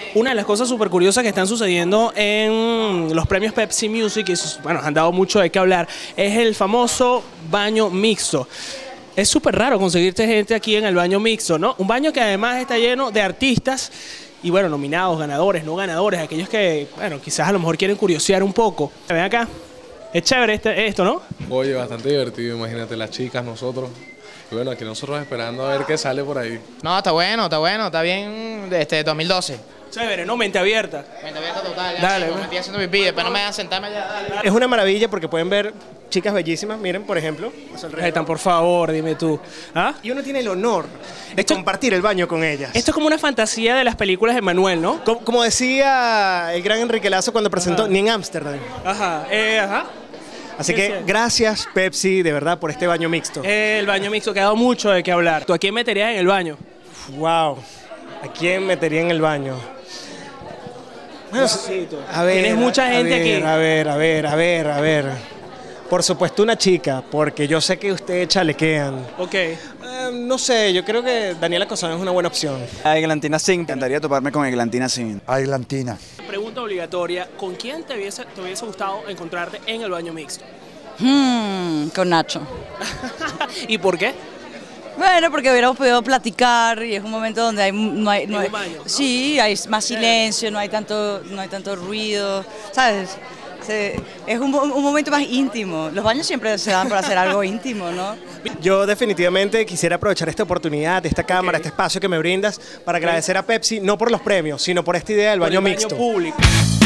Una de las cosas súper curiosas que están sucediendo en los premios Pepsi Music, y bueno, han dado mucho de qué hablar, es el famoso baño mixto. Es súper raro conseguirte gente aquí en el baño mixto, ¿no? Un baño que además está lleno de artistas y, bueno, nominados, ganadores, no ganadores, aquellos que, bueno, quizás a lo mejor quieren curiosear un poco. Ven acá, es chévere esto, ¿no? Oye, bastante divertido, imagínate, las chicas, nosotros. Y bueno, aquí nosotros esperando a ver qué sale por ahí. No, está está bien 2012. Chévere, ¿no? Mente abierta. Mente abierta total, ya Dale, me estoy haciendo pipí, después no me dejan sentarme allá. Es una maravilla porque pueden ver chicas bellísimas, miren, por ejemplo. a su alrededor. Tan por favor, dime tú. ¿Ah? Y uno tiene el honor de compartir el baño con ellas. Esto es como una fantasía de las películas de Manuel, ¿no? Como decía el gran Enrique Lazo cuando presentó Ni en Ámsterdam. Ajá, ajá. Así que gracias, Pepsi, de verdad, por este baño mixto. El baño mixto, que ha dado mucho de qué hablar. ¿Tú a quién meterías en el baño? Wow. ¿A quién metería en el baño? Bueno, a ver, tienes mucha gente aquí. A ver. Por supuesto una chica, porque yo sé que ustedes chalequean. Ok. No sé, yo creo que Daniela Cosano es una buena opción. A Eglantina Singh, me encantaría toparme con Eglantina Singh. A Eglantina. Pregunta obligatoria, ¿con quién te hubiese gustado encontrarte en el baño mixto? Con Nacho. ¿Y por qué? Bueno, porque hubiéramos podido platicar y es un momento donde no hay baño, ¿no? Sí, hay más silencio, no hay tanto ruido, ¿sabes? Es un momento más íntimo. Los baños siempre se dan para hacer algo íntimo, ¿no? Yo definitivamente quisiera aprovechar esta oportunidad, esta cámara, este espacio que me brindas para agradecer a Pepsi, no por los premios, sino por esta idea del baño mixto. Baño público.